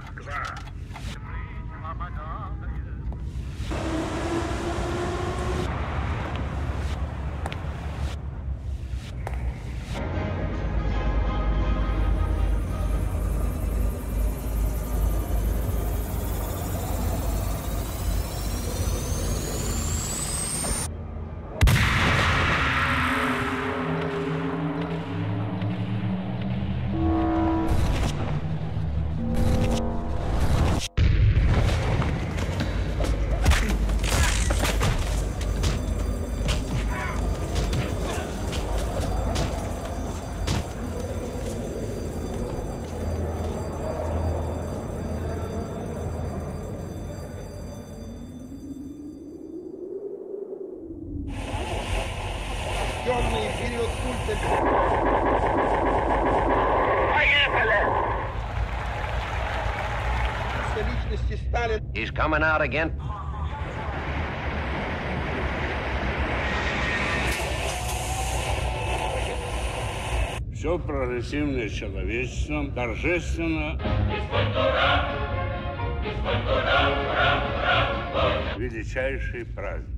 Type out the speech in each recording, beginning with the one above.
Темный период культа. Поехали! Личности Сталин. He's coming out again. Все прогрессивное человечество торжественно величайший праздник.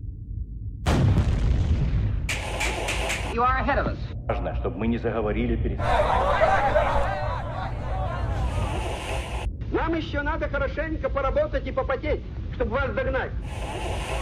You are ahead of us. Важно, чтобы мы не заговорили перед... Нам еще надо хорошенько поработать и попотеть, чтобы вас догнать.